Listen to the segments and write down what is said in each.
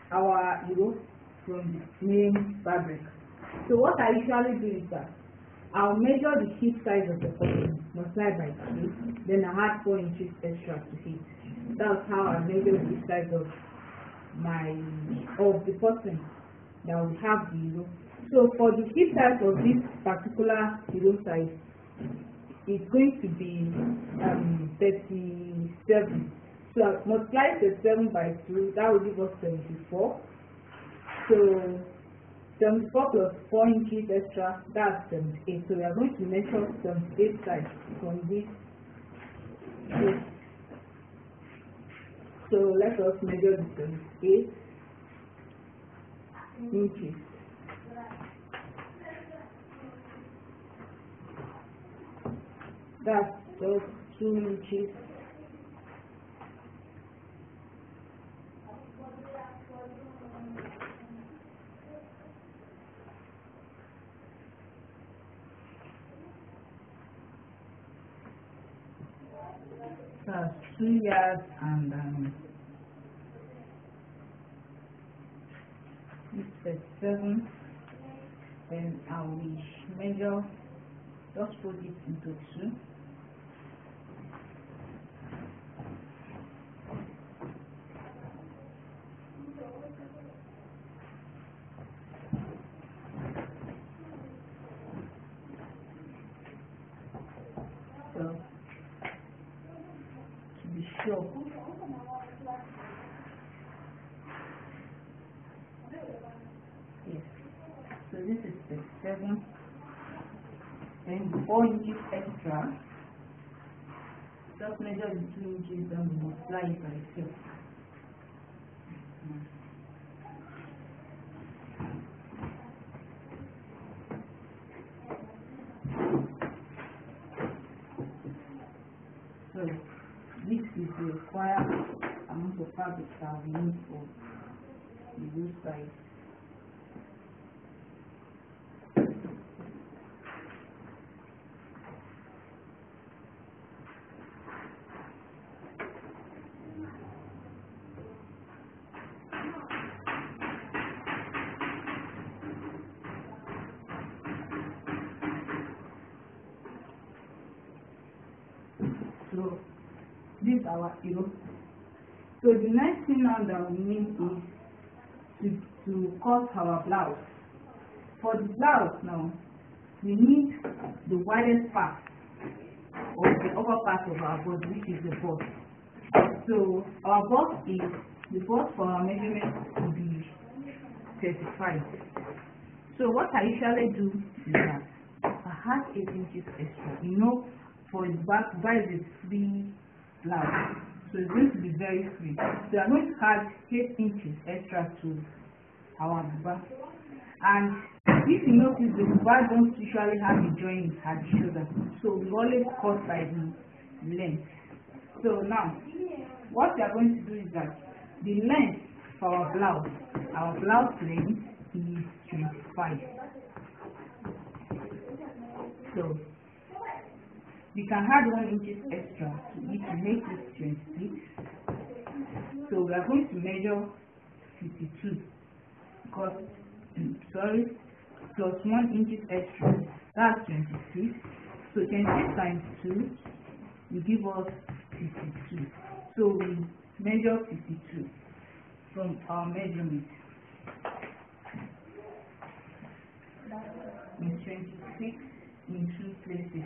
our from the same fabric. So what I usually do is that I'll measure the hip size of the cotton, multiply by 2, then I add 4 inches extra to it. That's how I measure the hip size of the person that will have the So for the hip size of this particular size, it's going to be 37. So I multiply 37 by 2, that will give us 74. So 74 plus 4 inches extra, that's 78. So we are going to measure 78 size from this. So let us measure the 78 inches. That's just 2 inches. That's 2 yards and 37. Then I will measure, just put it into 2. So to be sure, yes. So this is 37. Then 4 inches extra. Just measure the 2 inches and multiply it by 2. So this is the required amount of fabric that we need for the both sides. So this is our So the next thing now that we need is to cut our blouse. For the blouse now, we need the widest part of the upper part of our body, which is the bust. So our bust is, the bust for our measurement will be 35. So what I usually do is that I add 8 inches extra. For the back, buy the free blouse, so it's going to be very free. So I'm going to add 8 inches extra to our buba. And if you notice, the buba don't usually have a joint at the shoulder, so we always cut by the length. So now, what we are going to do is that the length for our blouse length is 25. So we can add 1 inch extra to it to make it 26. So we are going to measure 52 because plus 1 inch extra, that's 26. So 26 times 2 will give us 52. So we measure 52 from our measurement. In 26 in 2 places.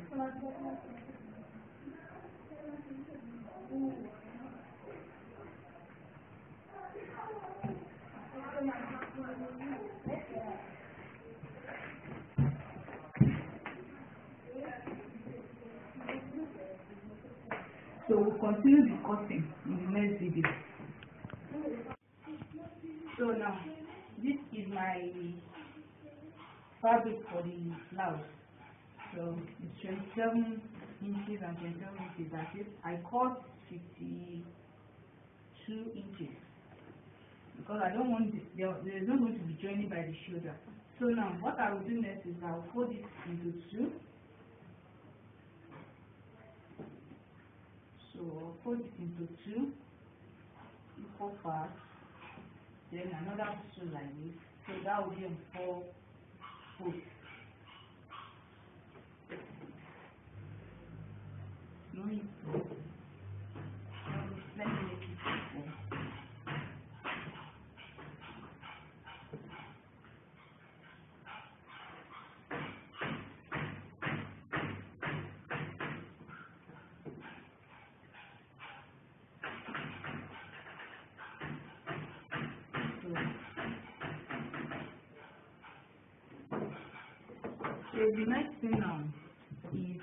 So we'll continue the cutting in the next video. So now, this is my fabric for the blouse. So it's 27 inches and 27 inches. That is, I cut 52 inches because I don't want this. There is not going to be joining by the shoulder. So now, what I will do next is I will fold it into 2. So I'll fold it into 2 equal parts. then another 2 like this. So that will be on 4 posts. No need to. Let me make it 4. So the next thing now is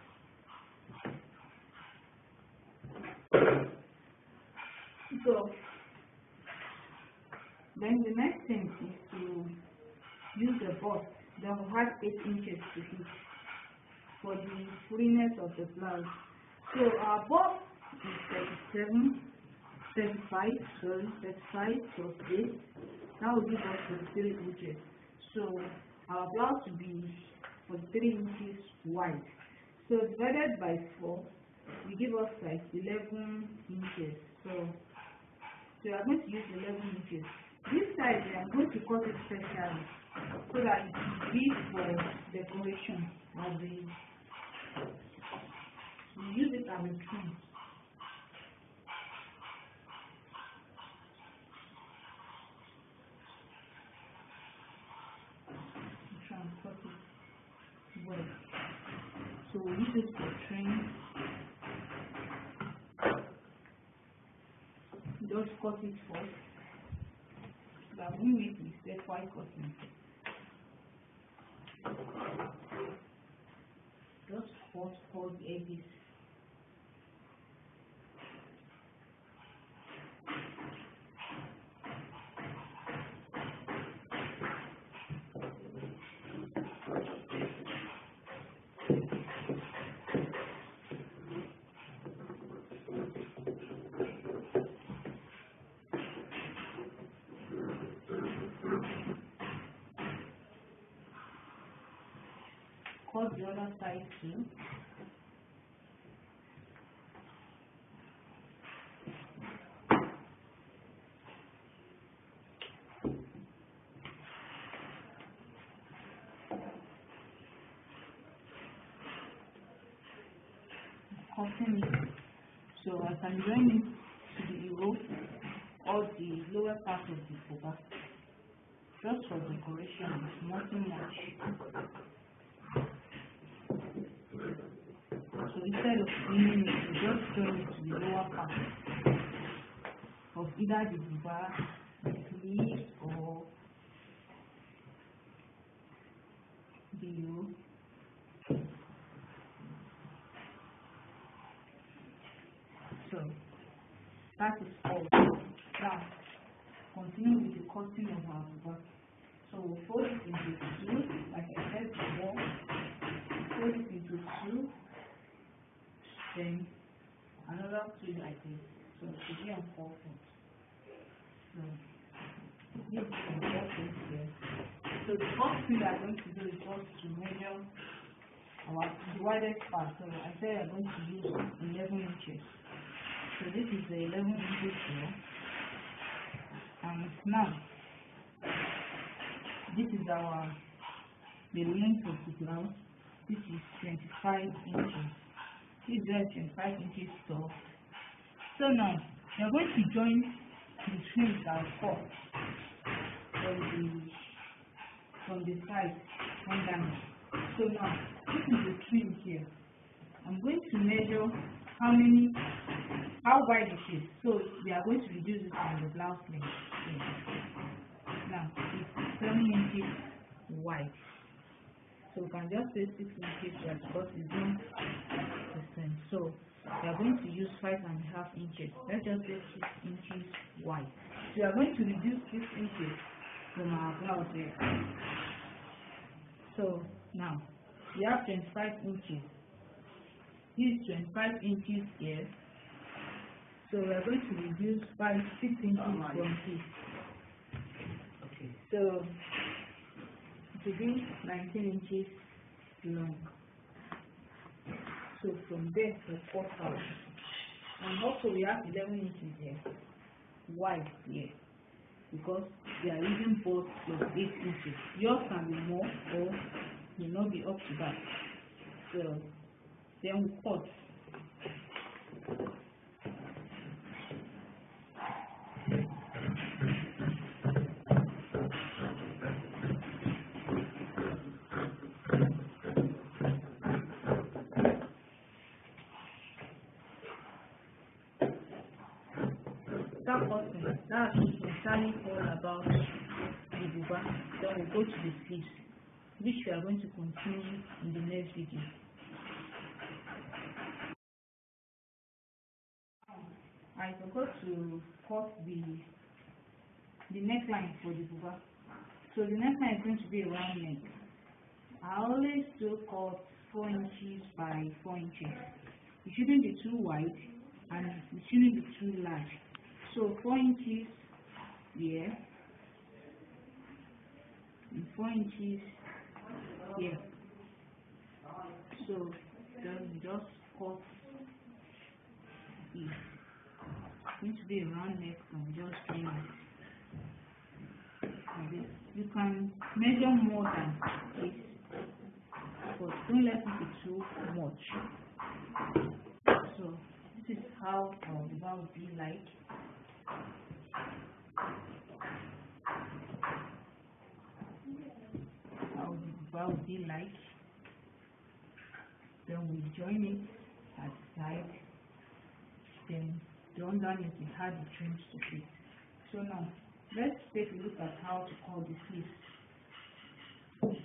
the next thing is to use the bust that will have 8 inches to it for the freeness of the blouse. So our bust is 35 plus 8. That will give us 43 inches. So our blouse will be 43 inches wide. So divided by 4 will give us like 11 inches. So we are going to use 11 inches. This side we are going to cut it specially so that it will be for decoration of the. We use it as a trim. Try and cut it well. So we use it for trim. Just cut it first. That when we step while cutting. Just cut the edges. Cut the other side too. Cutting it so I can join it to the rope or the lower part of the cover. Just for decoration, nothing much. So instead of cleaning it, you just join it to the lower part of either the buba, the sleeve, or the yoke. So that is all. Now continue with the cutting of our buba. So we'll fold it into 2, like I said before. Fold it into 2. Then another 2 like this. So it should be on 4 folds. So this is on 4 folds here. So the first thing we are going to do is just to measure our the widest part. So I said we are going to use 11 inches. So this is the 11 inches here. And now this is the length of the blouse. This is 25 inches. This is 25 inches tall. So now we are going to join the trims that are cut from the side one down. So now this is the trim here. I'm going to measure how wide it is. So we are going to reduce it from the blouse length. Now it's 7 inches wide. So we can just say 6 inches wide because it's not the same. So we are going to use 5.5 inches. Let's just say 6 inches wide. So we are going to reduce 6 inches from our blouse here. So now we have 25 inches. This is 25 inches here. So we are going to reduce 6 inches from this. So it will be 19 inches long. So from there to 4 out. And also we have 11 inches here, wide here. because they are using both plus 8 inches. Yours can be more or may not be up to that. So then we cut. That cutting, that's entirely all about the buba. Then we'll go to the sleeves, which we are going to continue in the next video. I forgot to cut the neckline for the buba. So the neckline is going to be a round neck. I always do cut 4 inches by 4 inches. It shouldn't be too wide and it shouldn't be too large. So 4 inches here and 4 inches here. So then just cut it. It's going to be a round neck, and just join it like this. You can measure more than this, but don't let it be too much. So this is how our buba will be like. How the buba will be like. Then we join it at the side. Then the underneath we had the trims to fit. So now let's take a look at how to cut the sleeves.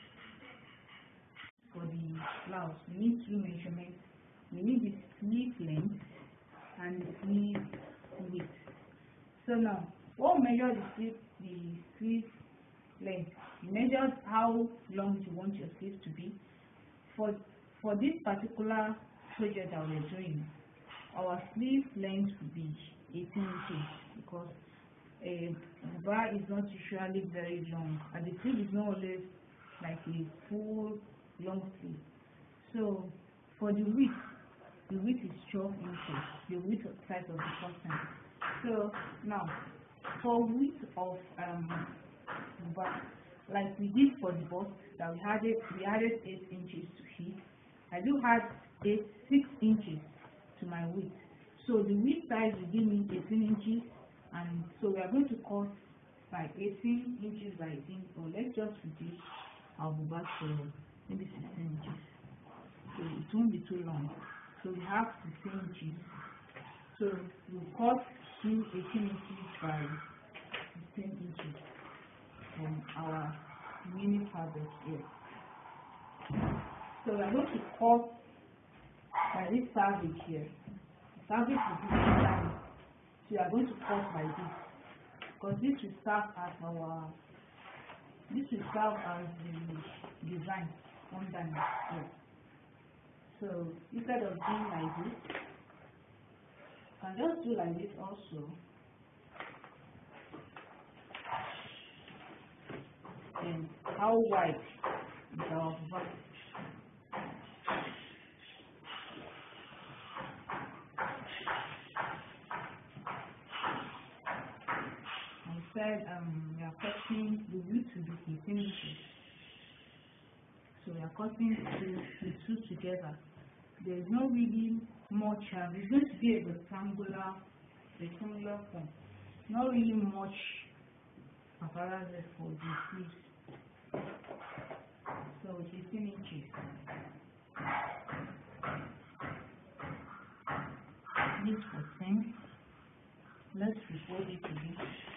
For the blouse, we need 2 measurements. We need the sleeve length and the sleeve width. So now, we'll measure the sleeve length. You measure how long you want your sleeve to be. For this particular project that we're doing, our sleeve length will be 18 inches because a buba is not usually very long, and the sleeve is not always like a full long sleeve. So for the width is 12 inches, the width of size of the person. So now for width of buba, like we did for the bust, that we added 8 inches to it. I do add 6 inches to my width. So the width size will give me 18 inches, and so we are going to cut by 18 inches by 18. So let's just reduce our buba to maybe 16 inches. So it won't be too long. So we have 16 inches. So we'll cut to 18 inches by 16 inches from our mini fabric here. So we are going to cut by this fabric here. The fabric will be designed. So we are going to cut by this, because this will serve as the design underneath here. So instead of doing like this, you can just do like this also. And how wide is our buba? We are cutting the width to be 18 inches. So we are cutting the two together. There is not really much. It's going to be a rectangular form. Not really much apparel for the sleeves. So it's 18 inches. This for 10. Let's refold it again.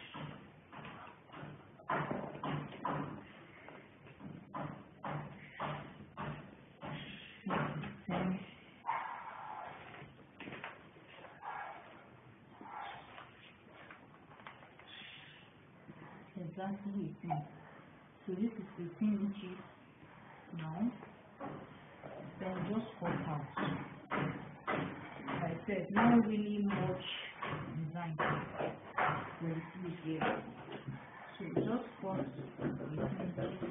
Exactly 18. So this is 18 inches now. Then just cut out. Like I said, not really much design for the sleeve here. So just cut 18 inches.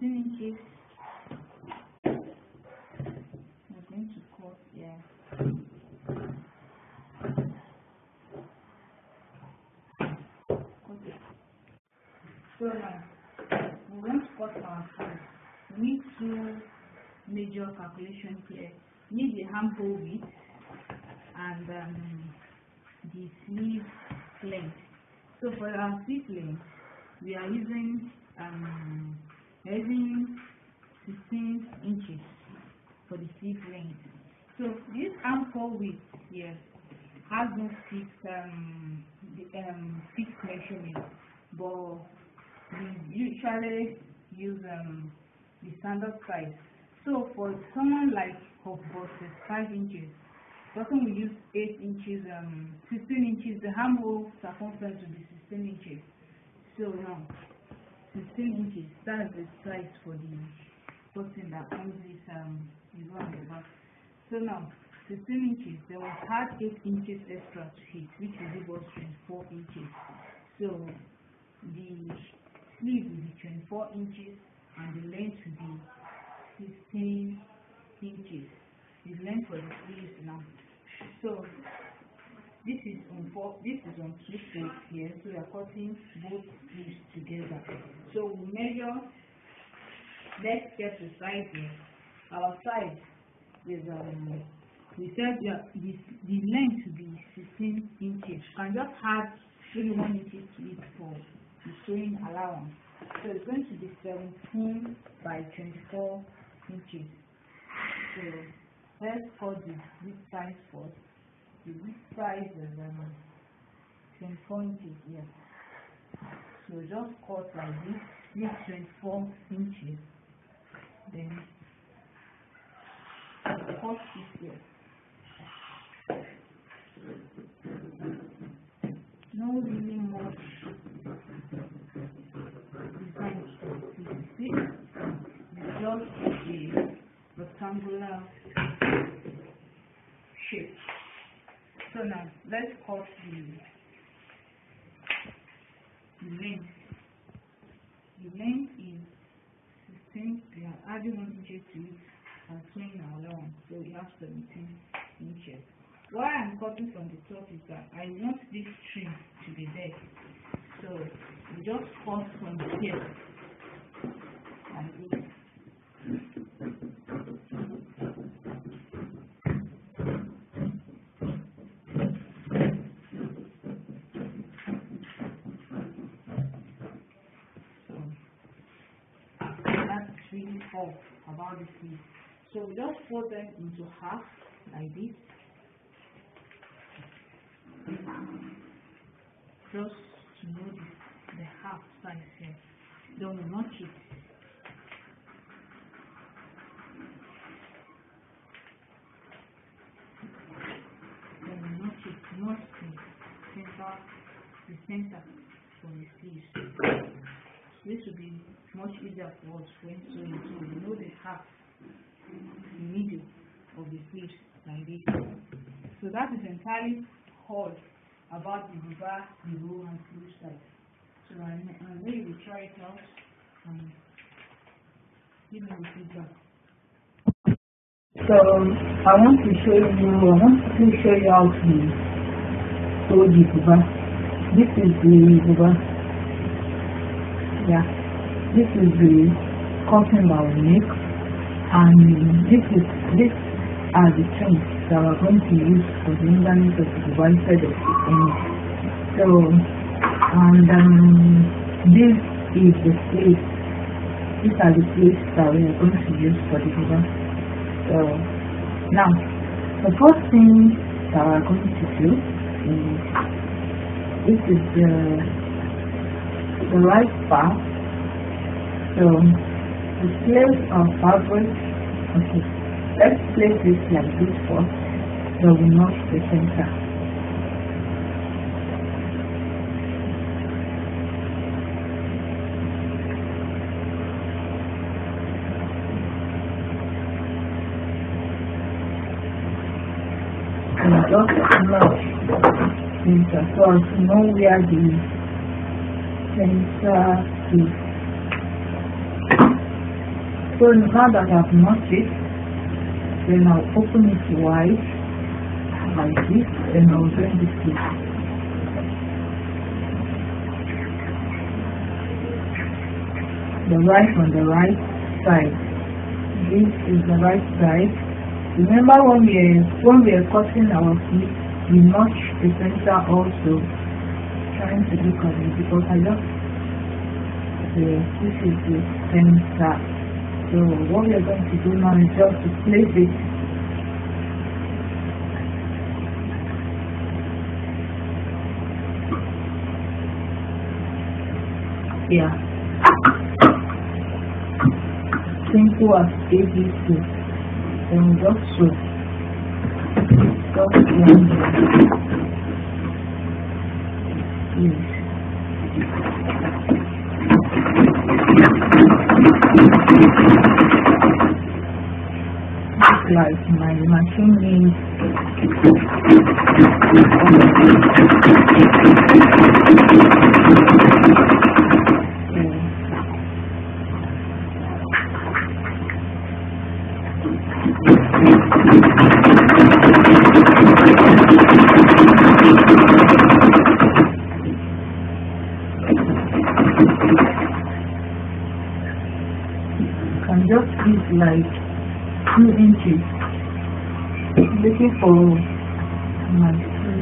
16 inches. We're going to cut here. So now we're going to cut our size. We need two major calculations here. We need the armhole width and the sleeve length. So for our sleeve length, we are using 16 inches for the sleeve length. So this armhole width here has no fixed measurement, but we usually use the standard size. So for someone like of about 5 inches, person will use 8 inches, 16 inches. The armhole circumference will be 16 inches. So now 16 inches, that's the size for the person that comes with his one the back. So now 16 inches, then we add 8 inches extra to it, which will give us 24 inches. So the sleeve will be 24 inches and the length will be 16 inches. The length for the sleeves now. So this is on two sides here, so we are cutting both sleeves together. So we measure. Let's get the size here. Our size is we said the length will be 16 inches. You can just add maybe 1 inch to it for the sewing allowance. So it's going to be 17 by 24 inches. So let's cut the width size first. The width size is 24 inches here. So just cut like this 24 inches. Then cut this here. No really much design to see. It's just a rectangular shape. So now let's cut the length. The length is 16. We are adding 1 inch to it and sewing our allowance, so we have 17 inches. Why I'm cutting from the top is that I want this trim to be there. So we just cut from here like this. Really all about the sleeve. So we just fold them into half like this, just to know the half size here. Then we notch it. Then we notch it, notch the center from the sleeves. This will be much easier for us when sewing, so we know the half, the middle of the sleeves like this. So that is entirely all about the buba, the row and sleeve size. So I'm ready to try it out and give me the feedback. So I want to show you how to sew the buba. This is the buba. Yeah, this is the cotton that we make, and these are the trims that we're going to use for the underneath of the one side of the end. So, and this is the sleeve. These are the sleeves that we are going to use for the buba. So now, the first thing that we're going to do is this is the right part. So the place of fabric, okay, let's place this like this first, so we notch the center. And just notch center so as to know where the center is. So now that I've notched it, then I'll open it wide like this, and I'll join this piece. The right on the right side. This is the right side. Remember when we are cutting our piece, we notch the center also. Trying to look at it because I just this is the center. So what we are going to do now is just to place it here. Simple as ABC. Then we just sew. Just one like my machine needs can just use like 2 inches. Looking for my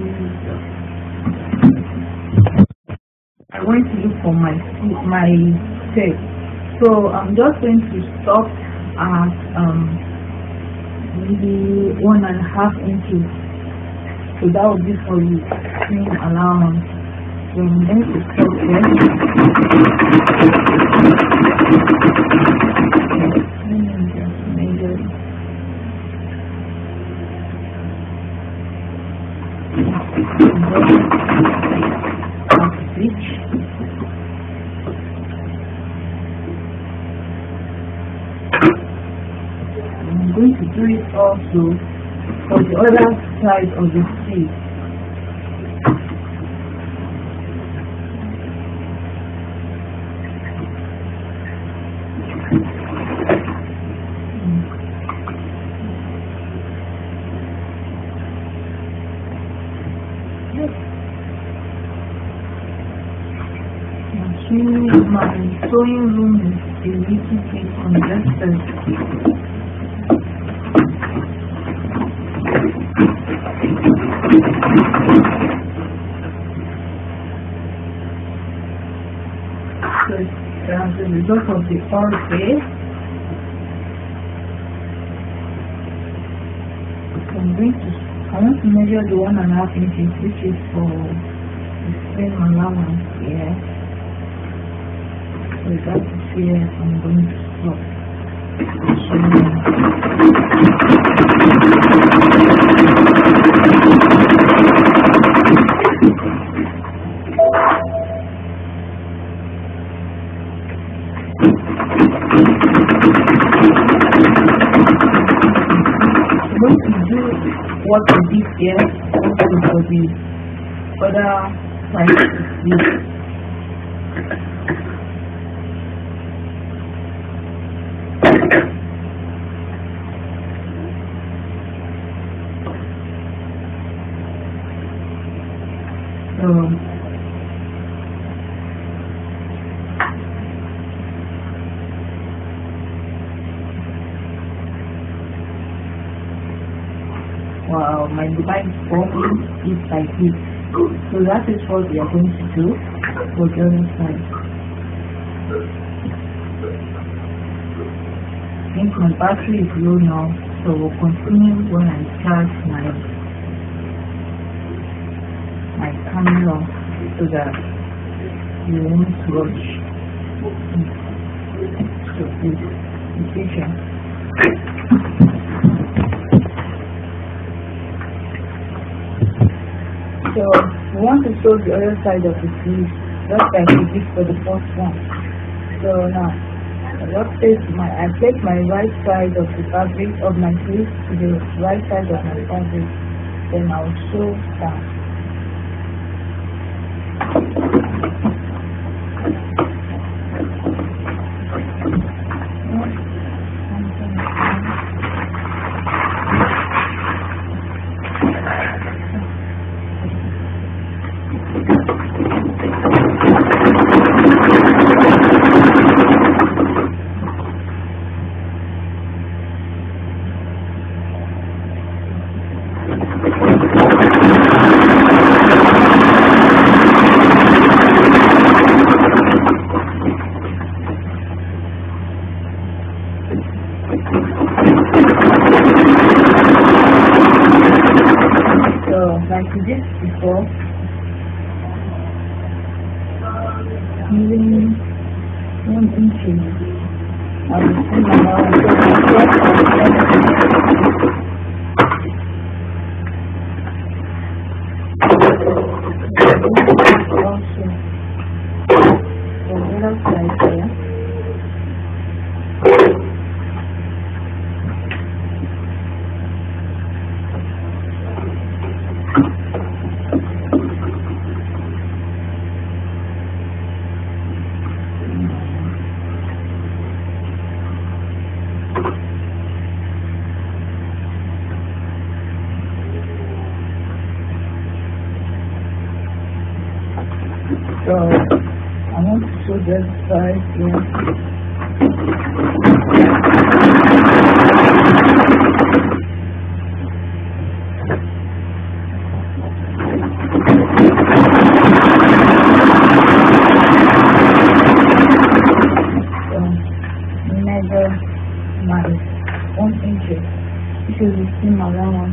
I want to look for my tape. So I'm just going to stop at maybe 1.5 inches. So that will be for you seeing allowance. So I'm going to stop there. Switch. I'm going to do it also for the other side of the sleeve. My sewing room is a little bit congested. So as a result of the orifice, I want to measure the 1.5 inches, which is for the same allowance here. So that is here I'm going to stop. I'm going to do what I did here also for the other side of the wow, my device forming is like this. So that is what we are going to do for the other side. I think my battery is low now, so we'll continue when I charge my camera so that you won't rush. So please be patient. So we want to sew the other side of the sleeve just like we did for the first one. So now I place my right side of the fabric of my sleeve to the right side of my fabric. Then I'll sew down. using 1 inch. I will see my also the other side here. So I want to show this side here. So measure my 1 inch. This is the seam around one.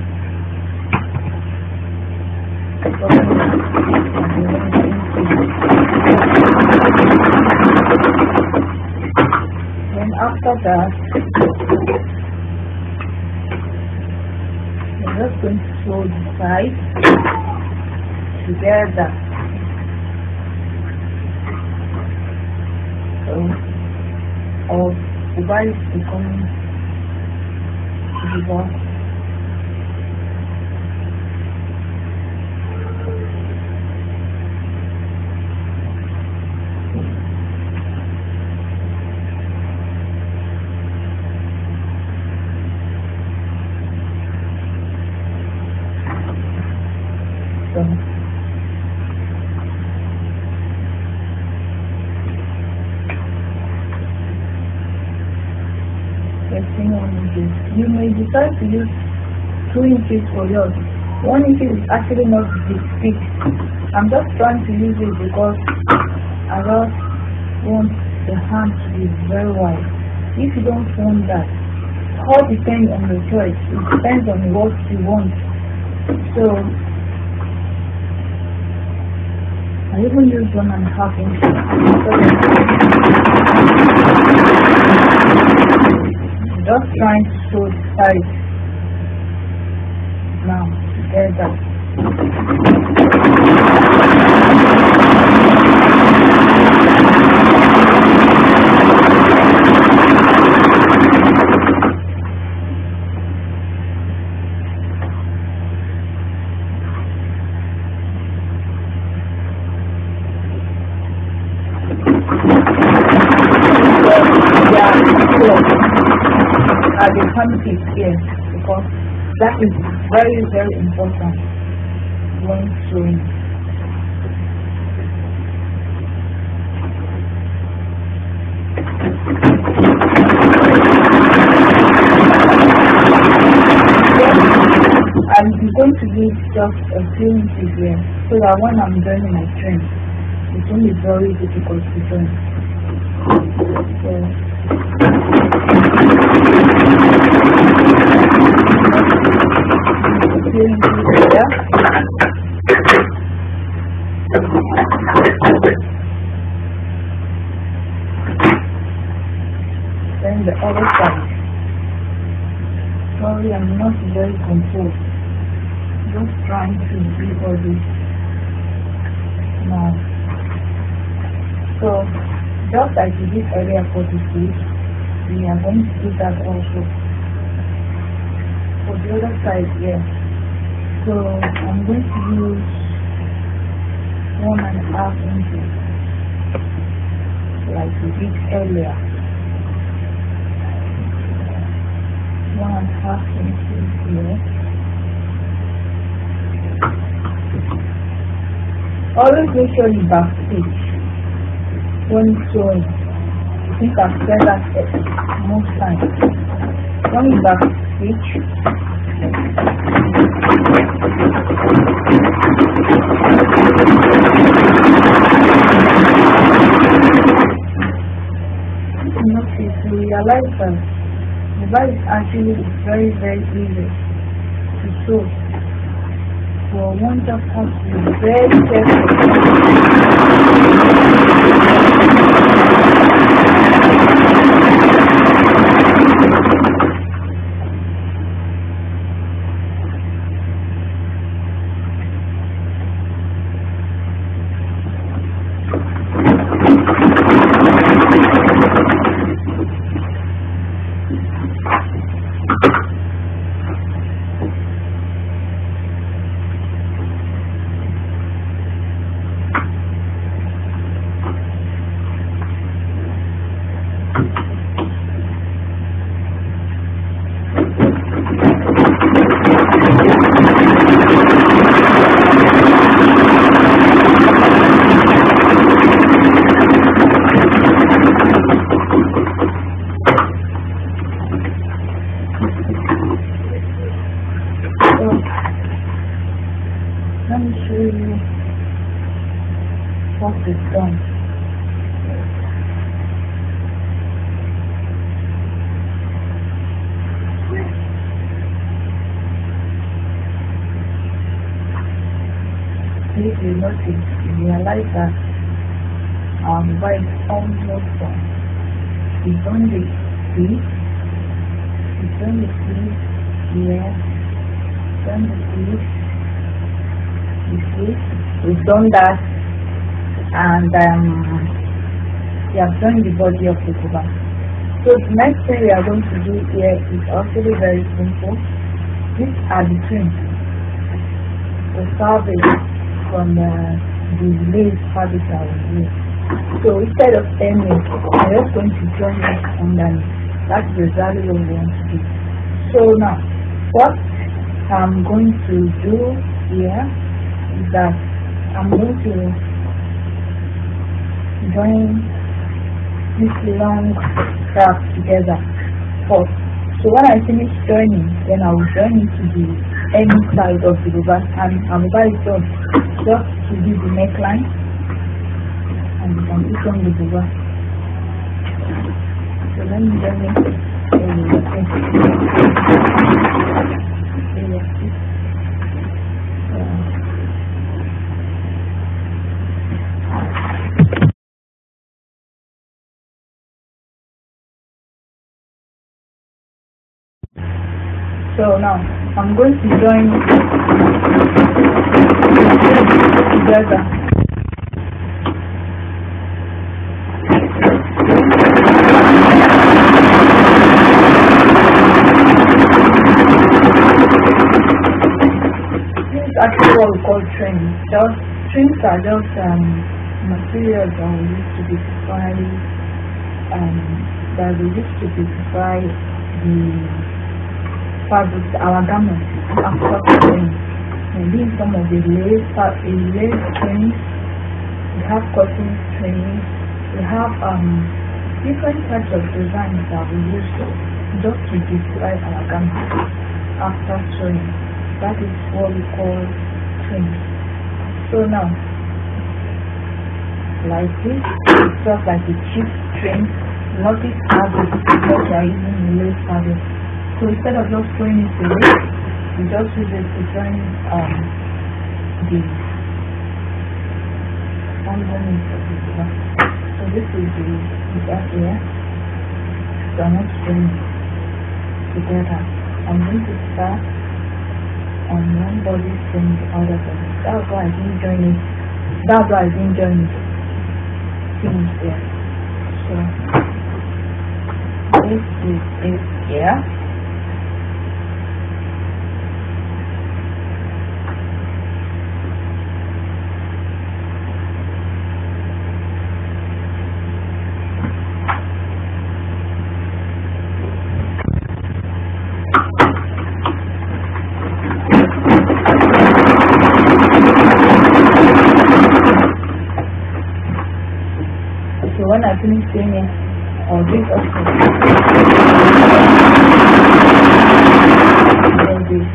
Then after that, we're just going to sew the sides together. So our device is becoming visible. You may decide to use 2 inches for yours. 1 inch is actually not thick. I'm just trying to use it because I just want the hand to be very wide. If you don't want that, all depends on your choice. It depends on what you want. So I even use 1.5 inches. Just trying to show the size now together. At the quantity here, because that is very, very important when sewing. I'm going to use just a few inches here so that when I'm joining my train, it won't be very difficult to join. So, then the other side. Sorry, I'm not very composed. Just trying to do all this now. So, just like we did earlier for the face, we are going to do that also for the other side here. So I'm going to use 1.5 inches like we did earlier. 1.5 inches here. Always make sure you back stitch when sewing. I think I've said that most times. When you back stitch, you realize that the bag is actually very, very easy to sew. So one just has to be very careful. Work is done. If you notice, you realize that our mobile is almost done. We've done the sleep, we've done the sleep, yeah, done the sleep, we've done that, and we have done the body of the Buddha. So the next thing we are going to do here is actually very simple. These are the twins. The service from the lace fabric that we use. So instead of ending, I'm just going to join it underneath. That's exactly what we want to do. So now, what I'm going to do here is that I'm going to join this long strap together first. So when I finish joining, then I will join it to the any side of the rubber, and I'm about it done. Just to do the neckline, and you can put on the rubber. So let me join it. So now I'm going to join together. This is actually what we call trims. Trims are just materials that we use to beautify the fabrics, our garments after sewing. And these some of the lace strings. We have cotton strings. We have different types of designs that we use just to describe our garments after sewing. That is what we call strings. So now, like this, it's just like a cheap string. Notice how the because we are using lace fabric. So instead of just throwing it away, we just use it to join the underneath of the rubber. So this is the back here. So I'm not string together. I'm going to start on one body string the other body. That's why I didn't join it. That's why I didn't join it. Finish there. So this is it here. So when I finish doing it, I'll do it also. Then this.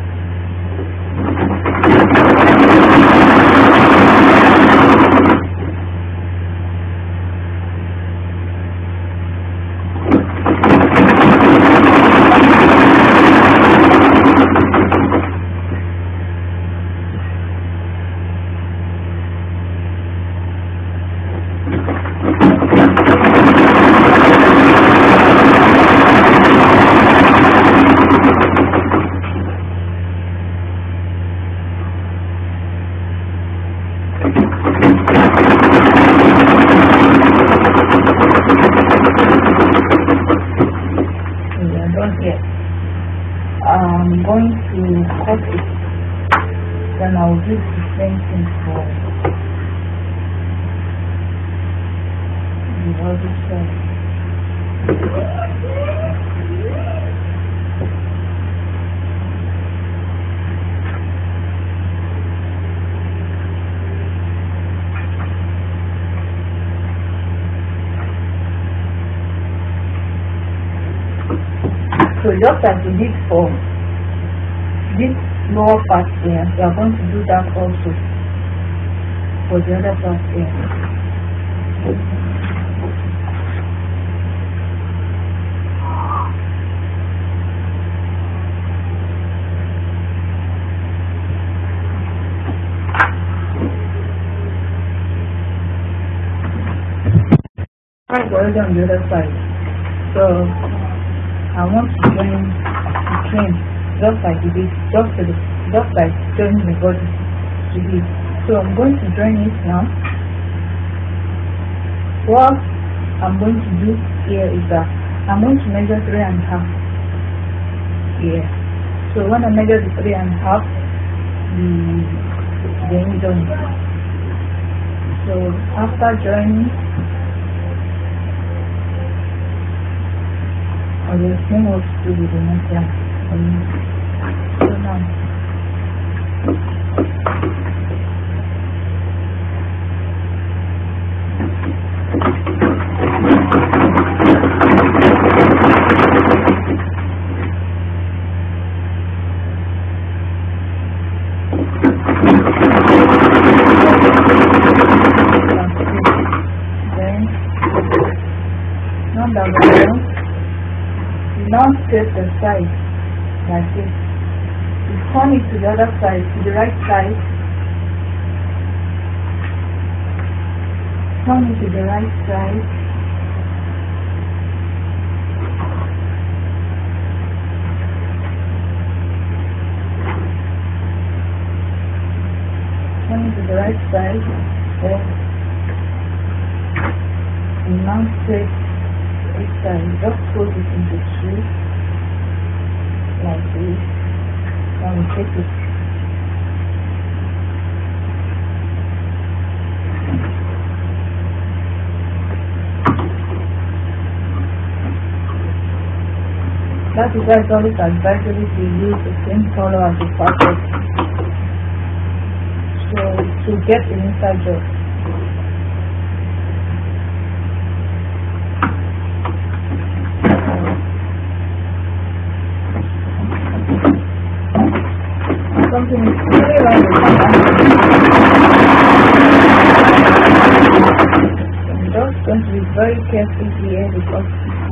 I'm going to cut it, then I'll do the same thing for the other side. So just as we did for this lower part here, we are going to do that also for the other part here. I've already on the other side, so I want to join the train just like it is, just like joining the body to it. So I'm going to join it now. What I'm going to do here is that I'm going to measure 3.5 here. So when I measure the 3.5, then join. So after joining, I will explain what to do with the next one. So now, then now that we're done, now straight the side like this. You turn it to the other side, to the right side. Turn it to the right side. Turn it to the right side. Then and now straight this side. Just fold it into two like this. Then we take it. That is why it's always advisable to use the same color as the fabric, so to get an inside job. Something is really wrong with my I'm just going to be very careful here because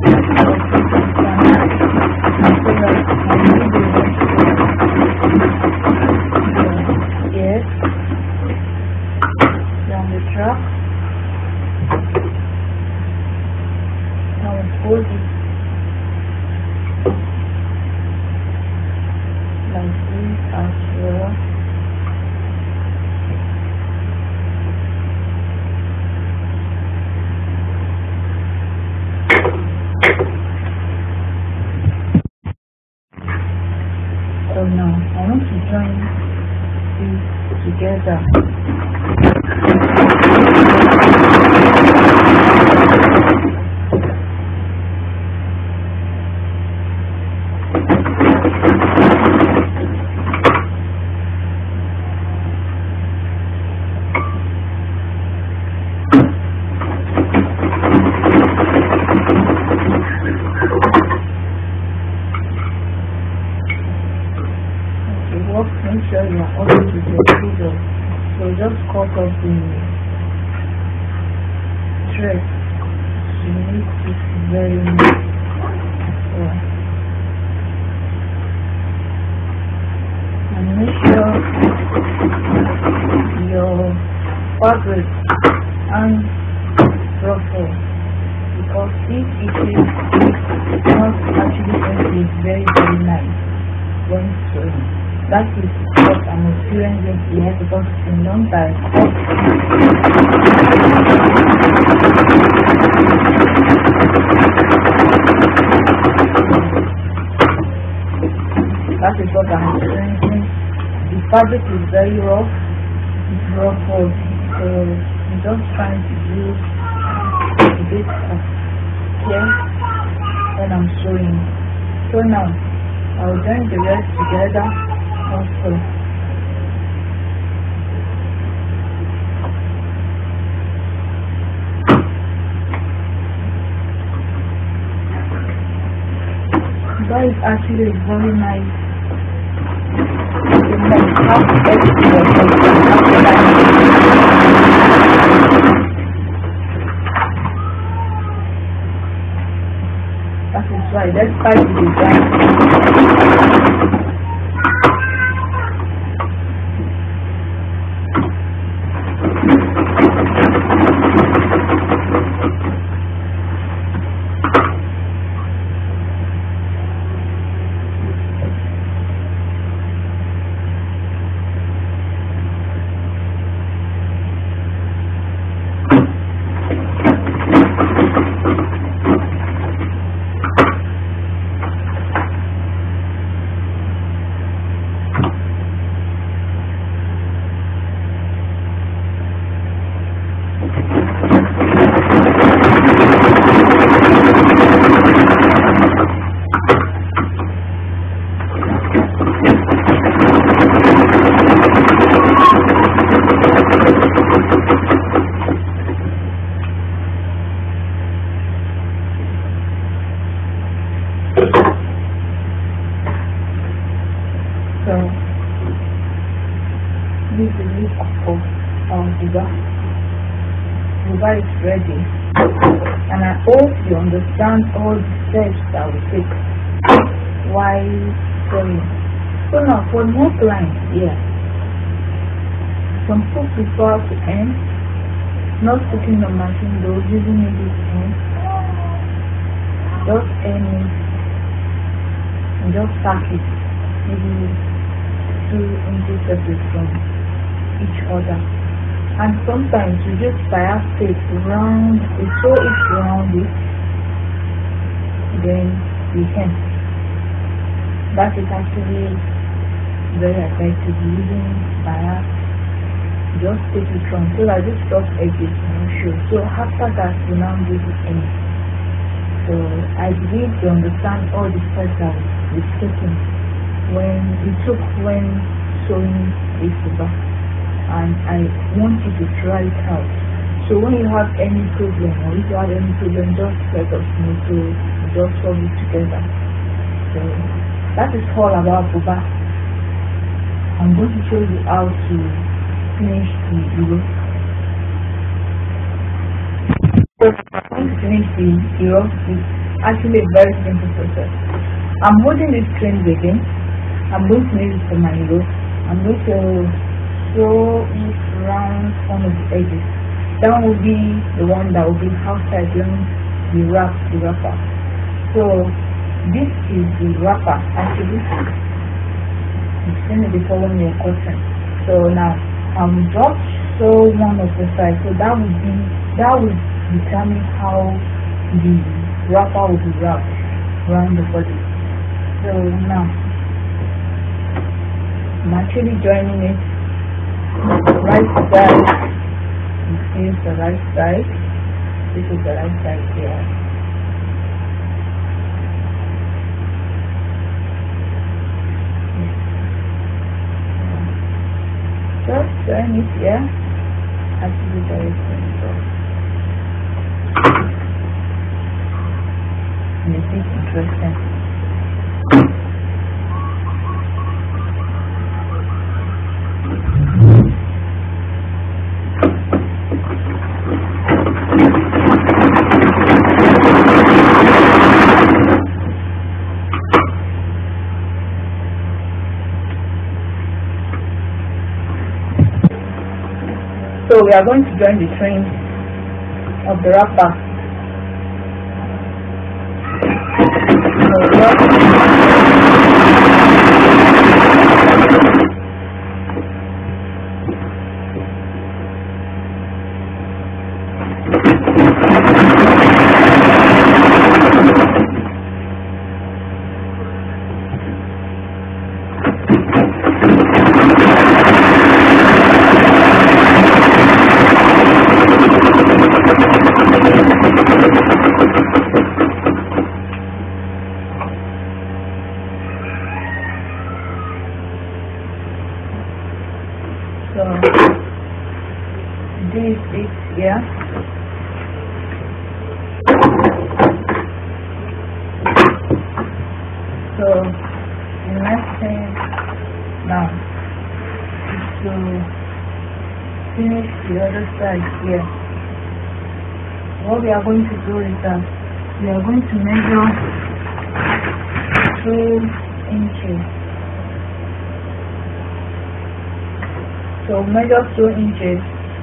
yes, down the track. Now fold it like this as well. So now I want to join these together. Make sure you are always with your scissors. So just cut off the thread to make it very neat. And make sure your fabric and ruffle, because if it is not actually going to be very nice when sewing. That is what I'm experiencing here because it's a long time. That is what I'm experiencing. The fabric is very rough, it's ruffled, so I'm just trying to use a bit of care when I'm sewing. So now I'll join the rest together. Also, that is actually very nice. You can have side despite the design. So this is the look of Buba. Buba is ready, and I hope you understand all the steps that we take while sewing. So now for more lines here, some folk prefer to end, not putting the machine though, using it this end, just end it and just pack it, maybe 2 inches separate from each other. And sometimes we just bias tape round, we sew it around it, then we hem. That is actually very effective using bias. Just take it from so that this rough edges will show. So after that we now do the end. So I believe you understand all the steps that we've taken when sewing this Buba, and I want you to try it out. So when you have any problem, or if you have any problem, just let us know, so we just solve it together. So that is all about Buba. I'm going to show you how to finish the Europe. So to finish the Europe is actually a very simple process. I'm holding this string again. I'm going to use it for my Europe. I'm going to sew it around one of the edges. That one will be the one that will be outside during the wrapper. So this is the wrapper actually. It's going to be following your cotton. So now I'm just sew one of the sides. So that will determine how the wrapper will be wrapped around the body. So now I'm actually joining it. Right side, this is the right side. This is the right side here. Just join it here. Actually, very simple. And it is interesting. So we are going to join the train of the wrapper. So this is here. So the next thing now is to finish the other side here. What we are going to do is that we are going to measure 2 inches. So measure 2 inches.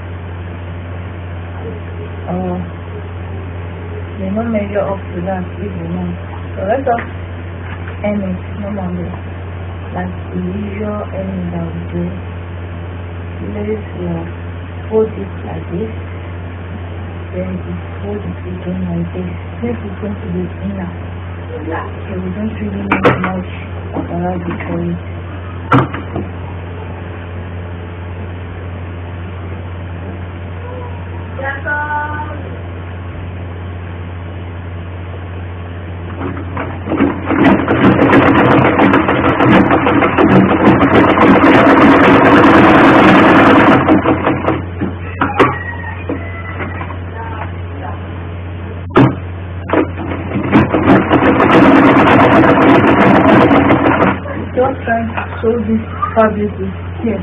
May not measure up to that if you want. So let us end it normally. Like the usual ending that we do. Let's fold it like this. Then we fold it again like this. This is going to be inner. So we don't really need much paparazzi for it. Just trying to sew this fabric here.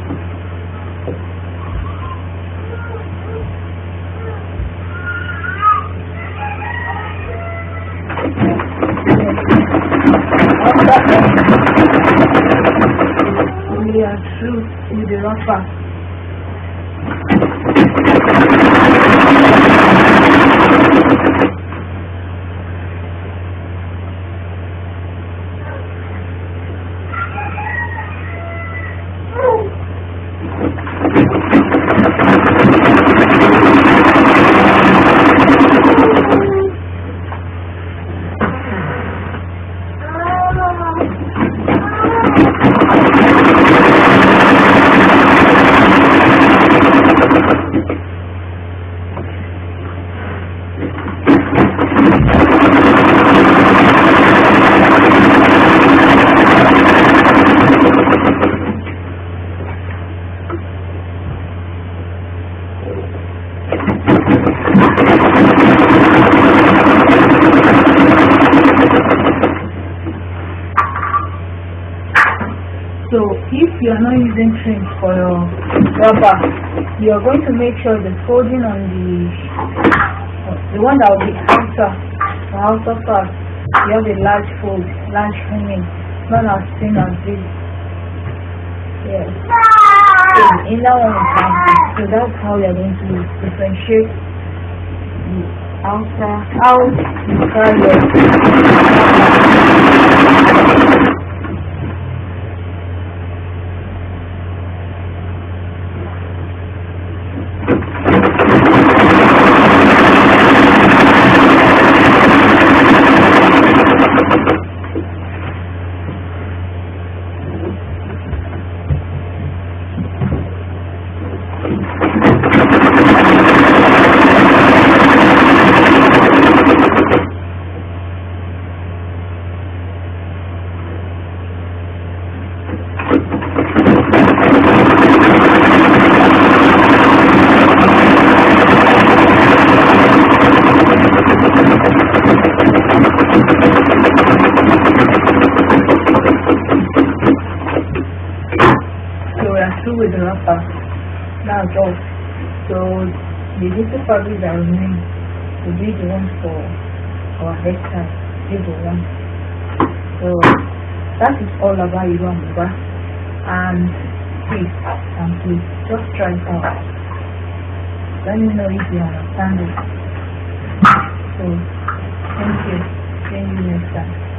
We are through with the wrapper. So if you are not using trim for your rubber, you are going to make sure the folding on the one that will be outer part, you have a large fold, large hanging, not as thin as this. Yes. So the inner one is empty. So that's how we are going to differentiate the outer, how you try your with the wrapper. That's all. So the little fabric that remains will be the one for our hairstyle. This is the one. So that is all about Iru and Buba. And please just try it out. Let me know if you understand it. So thank you. See you next time.